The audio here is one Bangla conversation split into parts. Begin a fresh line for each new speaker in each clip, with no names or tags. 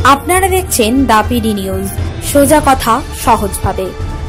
আপনারা দেখছেন দ্য পিডি নিউজ, সোজা কথা সহজভাবে।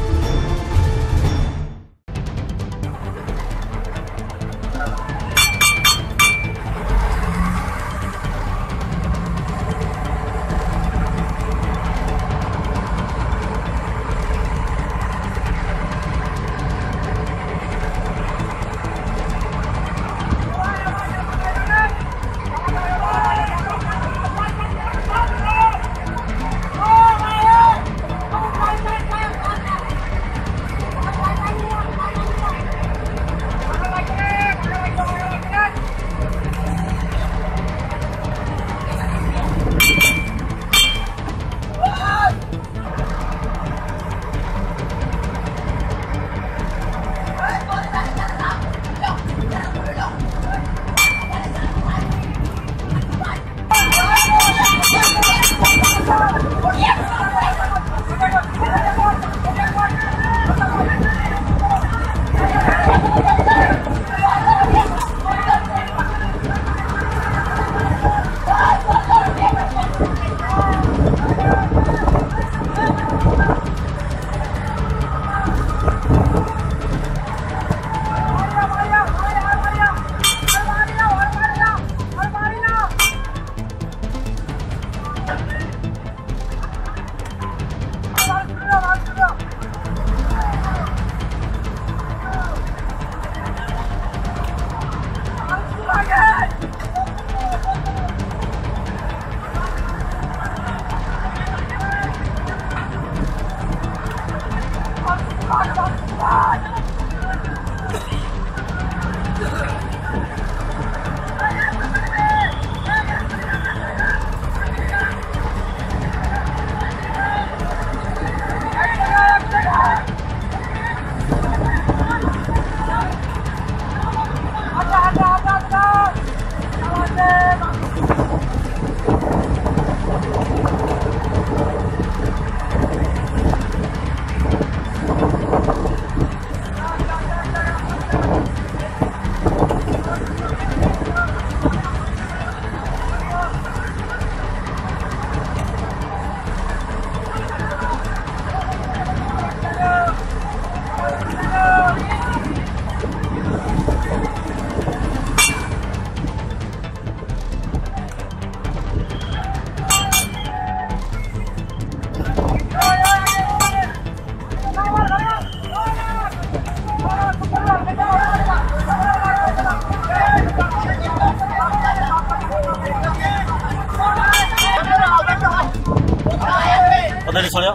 서려?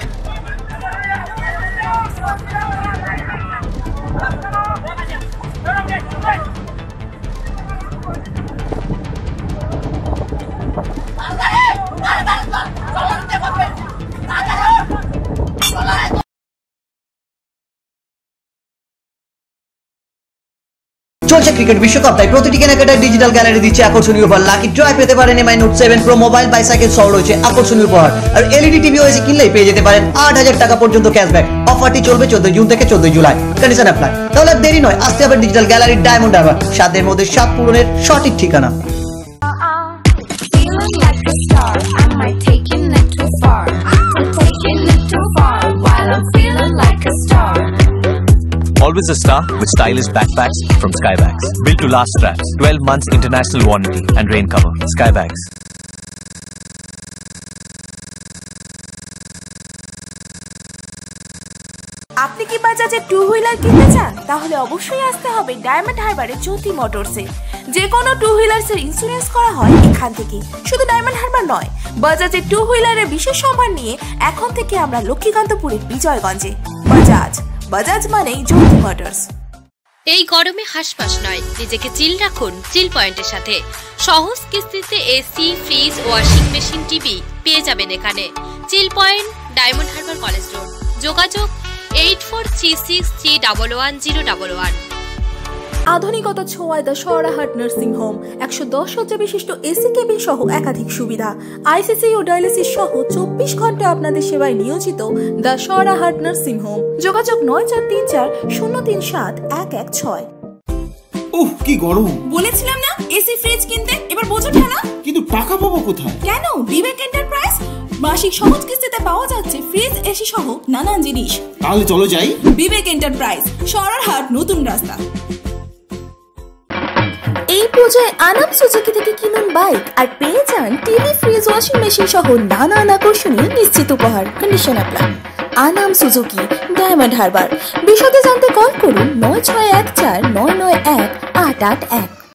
চলছে ক্রিকেট বিশ্বকাপ, তাই প্রতিটি কেনাকাটায় ডিজিটাল গ্যালারি দিচ্ছে আকর্ষণীয় উপহার। লাকি ড্রয়ে পেতে পারেন MI note 7 pro mobile, bicycle সহ রয়েছে আকর্ষণীয় উপহার। আর এলইডি টিভি ওএসি কিনলেই পেয়ে যেতে পারেন 8000 টাকা পর্যন্ত ক্যাশব্যাক। অফারটি চলবে 14 জুন থেকে 14 জুলাই। Condition apply. তাহলে দেরি নয়, আসতে হবে ডিজিটাল গ্যালারি ডায়মন্ড হারবার, স্বাদের মধ্যে স্বাদ পূরণের সঠিক ঠিকানা।
Always a star with stylish backpacks from Skybags. Built to last straps, 12 months international warranty and rain cover. Skybags.
আপনি কি বাজাজের টু হুইলার কিনতে চান? তাহলে অবশ্যই আসতে হবে ডায়মন্ড হারবারে জ্যোতি মোটরসে। যে কোনো টু হুইলার্স এর ইন্স্যুরেন্স করা হয় এখান থেকে। শুধু ডায়মন্ড হারবার নয়, বাজাজের টু হুইলারের বিশেষ সম্মান নিয়ে এখন থেকে আমরা লক্ষ্মীকান্তপুরের বিজয়গঞ্জে। বাজাজ মানেই জ্যোতি মোটরস।
এই গরমে হাসপাস নয়, নিজেকে চিল রাখুন চিল পয়েন্টের সাথে। সহজ কিস্তিতে AC, fridge, washing machine, TV পেয়ে যাবেন এখানে। Chill Point, Diamond Harbour College Road. যোগাযোগ 8436311011।
আধুনিকতা ছোঁয়ায় দ্য সরাহাট নার্সিং হোম, 110 শয্যা বিশিষ্ট এসি কেবিন সহ একাধিক সুবিধা, আইসিসি ও ডায়ালিসিস সহ 24 ঘন্টা আপনাদের সেবায় নিয়োজিত দ্য সরাহাট নার্সিং হোম। যোগাযোগ 9434037116।
উফ কি গরম!
বলেছিলাম না এসি ফ্রিজ কিনতে, এবার বোঝো ঠেলা।
কিন্তু টাকা পাবো কোথায়?
কেন, বিবেক এন্টারপ্রাইজ
মাসিক সহজ কিস্তিতে পাওয়া যাচ্ছে ফ্রিজ, এসি সহ নানান জিনিস।
তাহলে চলো যাই
বিবেক এন্টারপ্রাইজ, সরারহাট নতুন রাস্তা।
এই পূজায় আনাম সুজুকি থেকে কিনুন বাইক আর পেয়ে যান টিভি, ফ্রিজ, ওয়াশিং মেশিন সহ নানান আকর্ষণীয় নিশ্চিত উপহার। Condition apply. Anam Suzuki, Diamond Harbour. বিশদে জানতে কল করুন 9614991881।